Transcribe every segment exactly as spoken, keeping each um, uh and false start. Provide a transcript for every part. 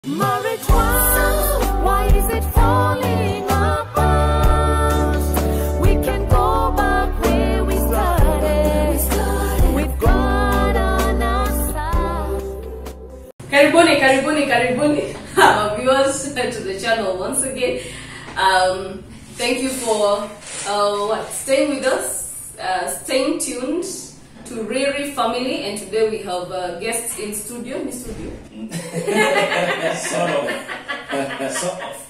Marriage one, why is it falling apart? We can go back where we started, with God on our side. Karibuni, karibuni, karibuni, our viewers to the channel once again. Um, thank you for uh, what staying with us, uh, staying tuned to Riri family, and today we have uh, guests in studio. In studio. Sort of. Sort of.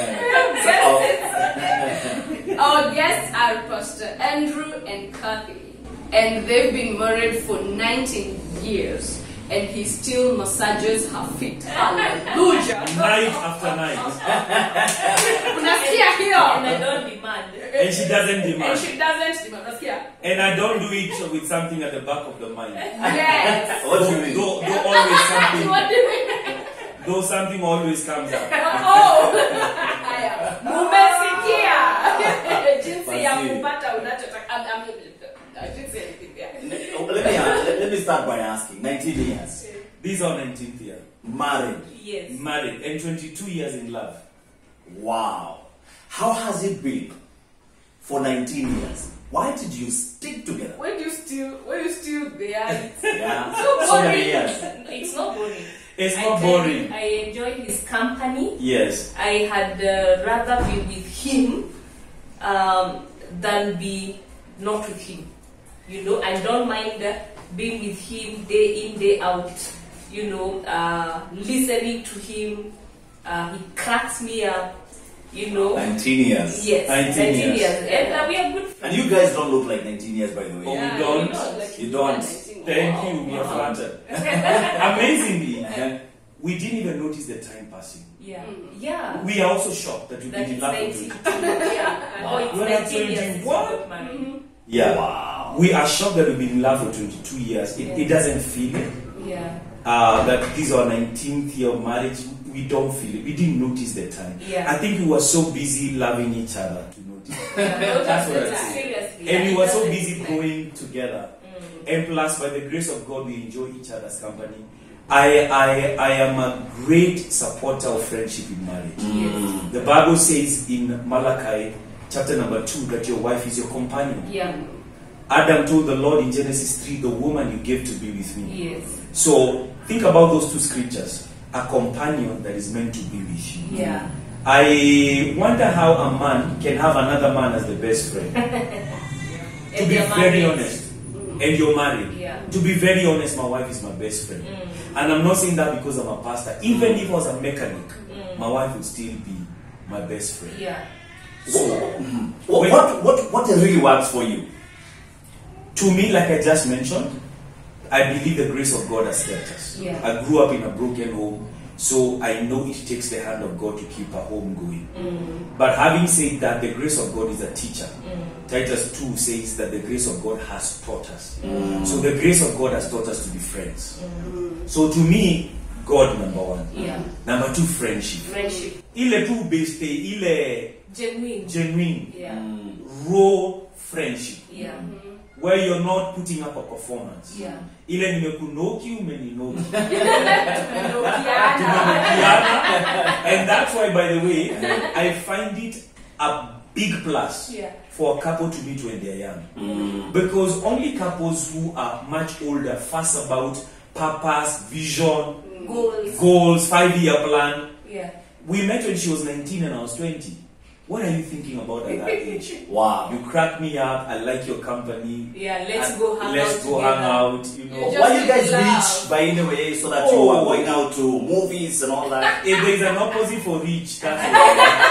Uh, Our guests are Pastor Andrew and Kathy, and they've been married for nineteen years, and he still massages her feet. Hallelujah. Night after night. Unasikia hiyo? And I don't demand. And she doesn't And demand. she doesn't demand. Unasikia? And I don't do it with something at the back of the mind. Yes. What do you mean? Though, though always something, What do you mean? though something always comes out. Oh. Haya. Mumesikia. Jinsi ya kupata unachotaka. Am- am- jinsi ya kupipia. Let me ask, let, let me start by asking. nineteen years These are nineteenth year. married. Yes. Married. And twenty-two years in love. Wow. How has it been for nineteen years? Why did you stick together? When you still, when you still there, it's Yeah. so So many boring. years. It's not boring. It's I not tell you, boring. I enjoy his company. Yes. I had uh, rather be with him um, than be not with him. You know, I don't mind uh, being with him day in, day out. You know, uh, listening to him. Uh, he cracks me up. You know. nineteen years. Yes, nineteen years. And uh, we are good friends. And you guys don't look like nineteen years, by the way. Oh, Yeah, we don't. you know, like You don't. nineteen. Thank Wow. you. We are Wow. flattered. Amazingly, Uh-huh. we didn't even notice the time passing. Yeah. Mm. Yeah. We are also shocked that you've That been in is love for nineteen. twenty-two. Yeah. Oh, it's We're not nineteen years since we twenty-one. got married. Yeah. Wow. We are shocked that we've been in love for twenty-two years. It, it doesn't feel it. Yeah. Uh, that this is our nineteenth year of marriage. We don't feel it. We didn't notice the time. Yeah. I think we were so busy loving each other to notice. That's what I say. Seriously. And we Yeah, were it so doesn't busy feel growing together. Mm. And plus, by the grace of God, we enjoy each other's company. I, I, I am a great supporter of friendship in marriage. Yes. The Bible says in Malachi chapter number two that your wife is your companion. Yeah. Adam told the Lord in Genesis three, the woman you gave to be with me. Yes. So think about those two scriptures. A companion that is meant to be with you. Yeah. I wonder how a man can have another man as the best friend. To And be they're very married. honest. And you're married. Yeah. To be very honest, my wife is my best friend. Mm. And I'm not saying that because I'm a pastor. Even if I was a mechanic, Mm. my wife would still be my best friend. Yeah. So, What, what, what, what really works for you? to me, like I just mentioned, I believe the grace of God has kept us. Yeah. I grew up in a broken home, so I know it takes the hand of God to keep a home going. Mm. But having said that, the grace of God is a teacher. Mm. Titus two says that the grace of God has taught us. Mm. So the grace of God has taught us to be friends. So to me, God number one. Yeah. Number two, friendship. Friendship. Ile tu beste, ile Genuine. genuine, Yeah. raw friendship. Yeah. Where you're not putting up a performance. Yeah. Ile nimekunoki umeninoki. Tumerudiana. Tumerudiana. And that's why, by the way, I find it a big plus Yeah. for a couple to meet when they're young. Mm. Because only couples who are much older fuss about purpose, vision, Goals. goals, five-year plan. Yeah. We met when she was nineteen and I was twenty. What are you thinking about at that age? Wow. You crack me up. I like your company. Yeah. Let's and go hang let's out go together. hang out. You know, Just Why you guys love. reach by any way so that you Oh. are going out to movies and all that? if there's an opposite for rich, that's it.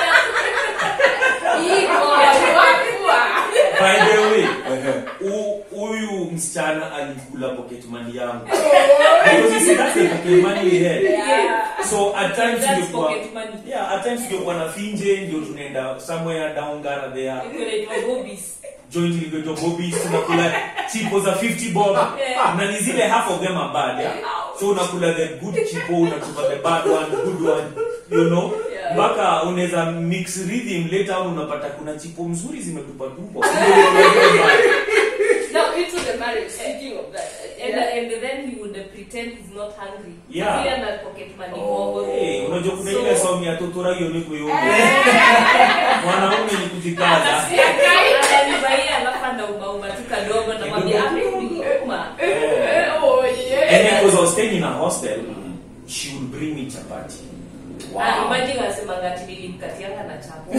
Hivyo, wakua. By the way, hu- huyu msichana alikula pocket money yangu. Because you see, that's the pocket money we had. Yeah. So at times That's tungekuwa, pocket money. yeah, at times tungekuwa na finje ndio tunaenda somewhere down Gara there. Inaitwa hobbies. Joint ilivyoitwa Bobby's, tunakula chipo za fifty bob. Yeah. Na ni zile half of them are bad, yeah? So unakula the good chipo, unakula the bad one, the good one, you know? Yeah. Mpaka unaweza mix rhythm later on unapata kuna chipo mzuri zimetupa tupo. Now into the marriage. Speaking of that, and and, and then he would uh, pretend he's not hungry. Yeah. Pia na pocket money Oh. mobo. Eh, unajua kuna So- ile song ya totora hiyo ni kuyoga. Mwanaume ni kujikaza. Ananibaia alafu anauma tu kadogo na mwambia ameuma. Oh, yeah. And because I was staying in a hostel, she would bring me chapati. Ah, imagine anasema ngati nilimkatianga na chapo.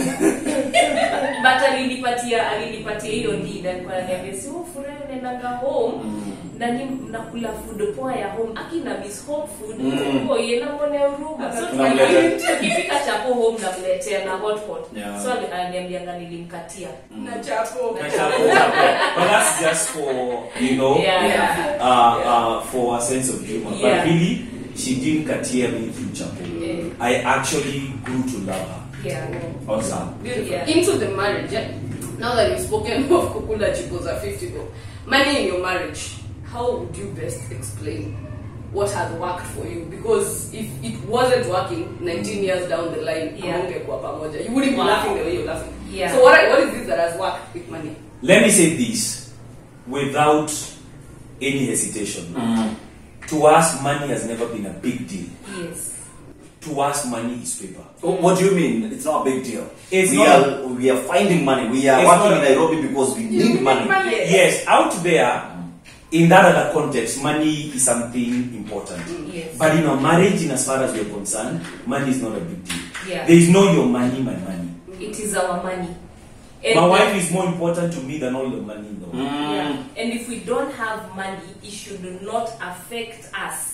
But alinipatia alinipatia hiyo ndida kwa niambia si ufurahi unaenda home. Na ni nakula food poa ya home akina miss home food Mm. kwa yeye na mbona huruma so Unamletea. tukifika chapo home na mletea na hot pot Yeah. so aliniambia ngani nilimkatia Na chapo. Na chapo. But that's just for, you know, yeah, Yeah. uh, uh, for a sense of humor. Yeah. But really, she didn't katia me through chapo. Yeah. I actually grew to love her. yeah Awesome. yeah Into the marriage, yeah? Now that you've spoken of Kukula Chikoza fifty go, money in your marriage, how would you best explain what has worked for you? Because if it wasn't working nineteen years down the line, Yeah. hamungekuwa pamoja. You wouldn't be Wow. laughing the way you're laughing. Yeah. So what, what is this that has worked with money? Let me say this without any hesitation. To us, money has never been a big deal. yes To us, money is paper. Oh, what do you mean? It's not a big deal. It's we not- are we are finding money. We are It's working not- in Nairobi because we need money. Yes, out there, in that other context, money is something important. yes But in a marriage, in as far as we're concerned, money is not a big deal. Yeah. There is no your money, my money. it is our money and My wife is more important to me than all your money, though. yeah. And if we don't have money, it should not affect us.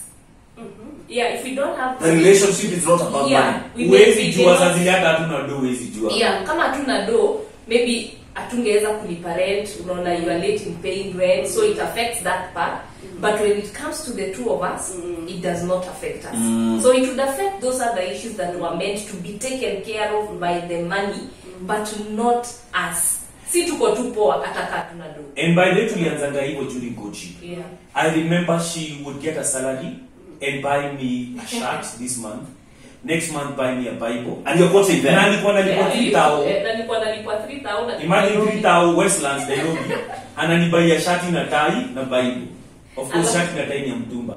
Yeah, if we don't have The relationship is not about yeah, money. we may Huwezi be jua able- saa zile hata hatuna do, huwezi jua. yeah, kama hatuna do, maybe hatungeweza kulipa rent, unaona you are late in paying rent, so it affects that part. But when it comes to the two of us, it does not affect us. So it would affect those other issues that were meant to be taken care of by the money, but not us. Si tuko tu poa hata kama hatuna do. And by the way, tulianzanga hivyo during coaching. Yeah. I remember she would get a salary and buy me a shirt this month. Next month, buy me a Bible. And you're quoting Na them. nilikuwa nalipwa three thousand. Eh, na nilikuwa nalipwa three thousand. Imagine three thousand Westlands, Nairobi. Ananibaia shati na tai na Bible. Of course, Hello. shati na tai ni ya mtumba.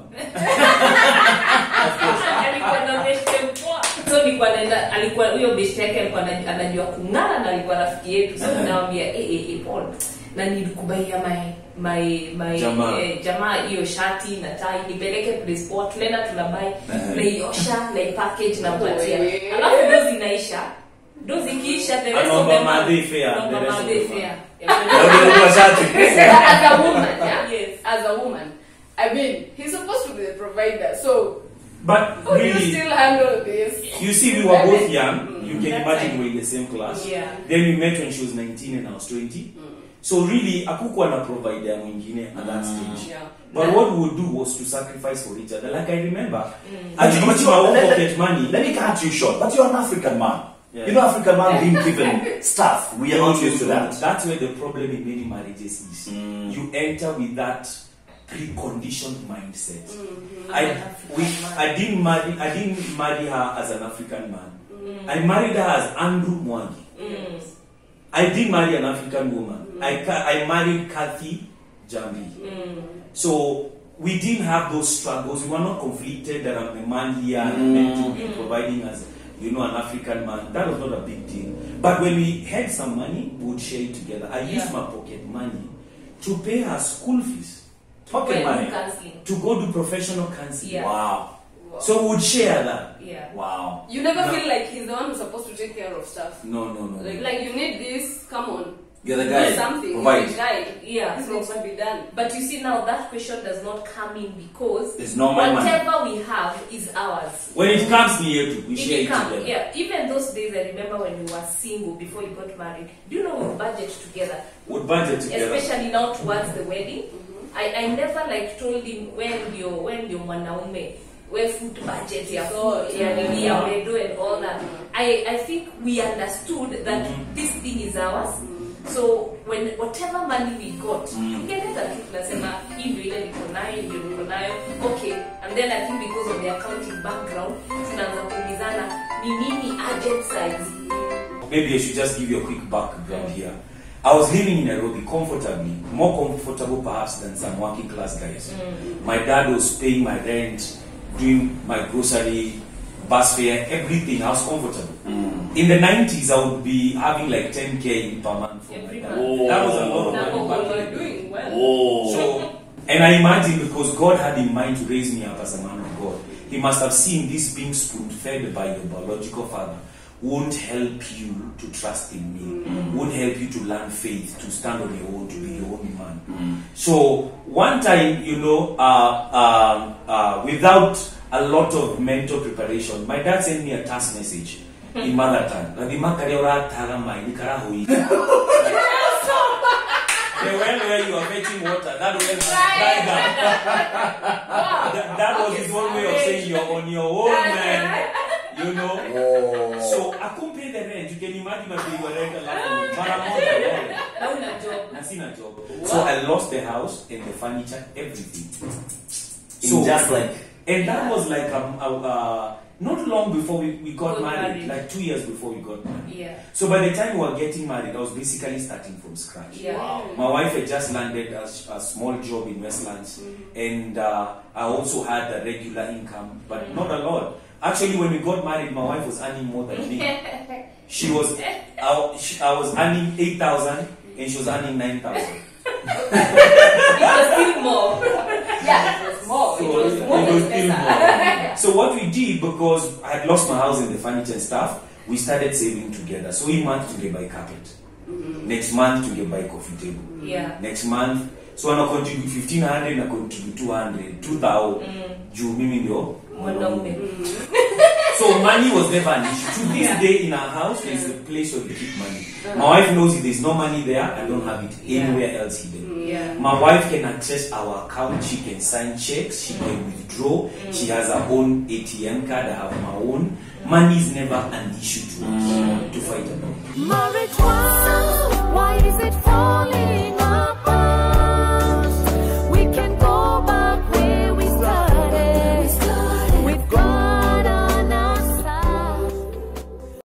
Alikuwa na beshte mpoa. So nilikuwa naenda alikuwa huyo beshte yake alikuwa anaj- anajua kung'ara na alikuwa rafiki yetu. So ninamwambia eh eh eh Paul na nilikubaia my my my Jamaa. eh, jamaa hiyo shati na tai nipeleke place poa tunaenda tunabai Eh. naiosha na package na kupatia. Wewe. Alafu ndo zinaisha. Ndo zikiisha the rest of Anaomba the month. madhe fair, Anaomba the rest of madhe the fair. Ndio ndio shati. As a woman, yeah? Yes. As a woman, I mean, he's supposed to be the provider. So, But how do you really, still handle this? you see, we were both young. You can That's imagine right. we were in the same class. Yeah. Then we met when she was nineteen and I was twenty. So really, akukuwa na provider mwingine at that stage. Yeah. But what we would do was to sacrifice for each other. Like I remember, But I you- used but you my are- own let- pocket let- money. Let me cut you short. But you're an African man. Yeah. You know, African man being given stuff. We are not used to that. That's where the problem in many marriages is. Mm. You enter with that preconditioned mindset. I'm I an African we, man. I didn't marry I didn't marry her as an African man. I married her as Andrew Mwangi. Mm. I didn't marry an African woman. I ca- I married Kathy Jambi. Mm. So we didn't have those struggles. We were not conflicted that I'm a man here and I'm meant to be providing as, you know, an African man. That was not a big deal. But when we had some money, we would share it together. I used Yeah. my pocket money to pay her school fees, Pocket Well, money. counseling. to go to professional counseling. Yeah. Wow. So we would share that. Yeah. Wow. You never No. feel like he's the one who's supposed to take care of stuff. No, no, no. Like, like you need this, come on. You're the guy. Do something. Provide. You're the guy. Yeah. This needs to be done. But you see now that question does not come in because It's not my money. whatever we have is ours. When it comes near to, we If share you it come, together. yeah. Even those days I remember when you were single before you got married. Do you know we budget together? We'd budget together. Especially now towards the wedding. I, I never like told him when you're when you're mwanaume where food budget ya food ya nini ya wedo and all that. I, I think we understood that this thing is ours. So when whatever money we got, tukienda tu tunasema hii ndio ile niko nayo, ndio niko nayo. Okay. And then I think because of the accounting background, tunaanza kuulizana ni nini urgent size. Maybe I should just give you a quick background here. I was living in Nairobi comfortably, more comfortable perhaps than some working class guys. My dad was paying my rent, doing my grocery, bus fare, everything. I was comfortable. In the nineties, I would be having like ten K per month for Every my dad. month. That was a lot of Now, money back you are then. doing well. Oh. So, and I imagine because God had in mind to raise me up as a man of God, He must have seen this being spoon-fed by your biological father won't help you to trust in me, Mm. won't help you to learn faith, to stand on your own, to be your own man. So one time, you know, uh, uh, uh, without a lot of mental preparation, my dad sent me a task message in mother tongue. The well where you are fetching water, that well dried up. That, that was his one way of saying you're on your own, man. You know? Oh. So I couldn't pay the rent. You can imagine my big rent a lot for me. But I'm not alone. Hauna job. I seen a job. So I lost the house and the furniture, everything. In just like And that was like um, uh, uh, not long before we, we got Got married, married. like two years before we got married. Yeah. So by the time we were getting married, I was basically starting from scratch. Yeah. Wow. My wife had just landed a, a small job in Westlands, and uh, I also had a regular income, but not a lot. Actually, when we got married, my wife was earning more than me. She was, I, she, I was earning eight thousand, and she was earning nine thousand. It was still more. Yeah, it was more. So It was it more was than still better. more. So what we did, because I had lost my house and the furniture and stuff, we started saving together. So we month to get buy carpet. Next month to get buy coffee table. Yeah. Next month, so I contribute fifteen hundred, I contribute two hundred, two thousand. Juu mimi ndio Mwanaume. So money was never an issue. To this Yeah. day in our house, there is a place where we keep money. My wife knows if there's no money there, I don't have it Yeah. anywhere else hidden. Yeah. My wife can access our account. She can sign checks. She can withdraw. She has her own A T M card. I have my own. Money is never an issue to us to fight about. Marijuana.